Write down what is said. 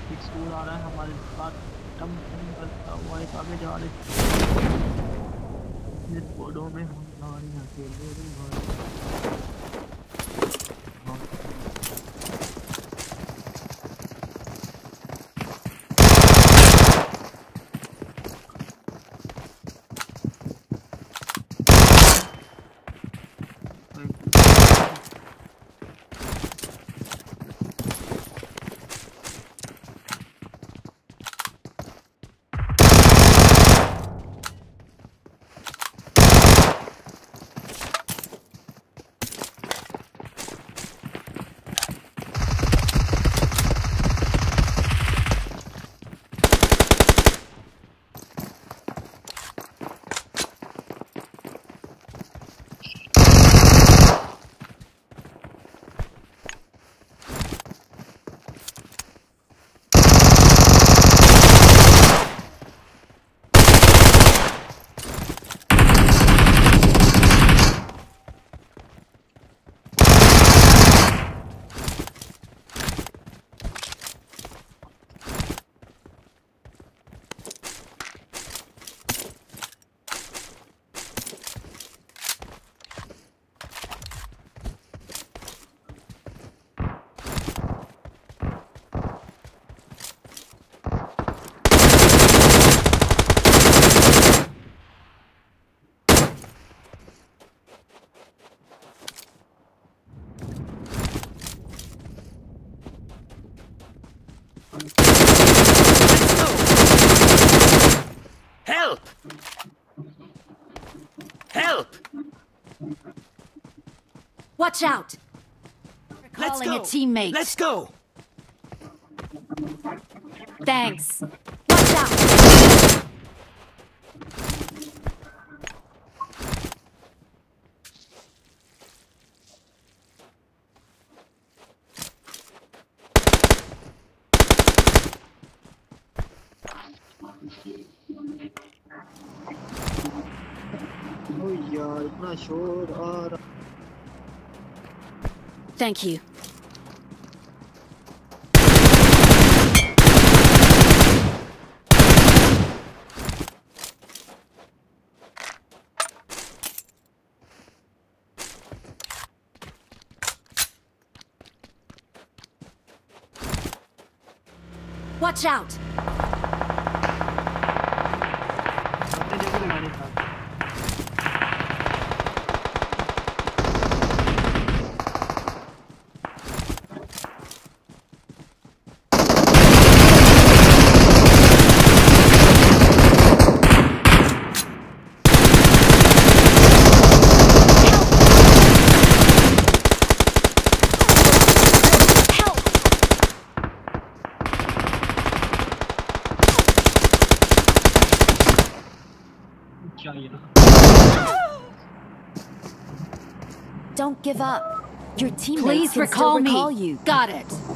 एक स्कूल आ रहा है हमारे साथ टम टम करता हुआ एक आगे जा रहे इस बोर्डों में हम गाड़ियाँ खेल रहे भाई। Help! Help! Watch out! We're calling a teammate. Let's go! Thanks. Watch out! यार इतना शोर आ रहा। Thank you. Watch out! Don't give up. Your teammates can still recall you. Got it.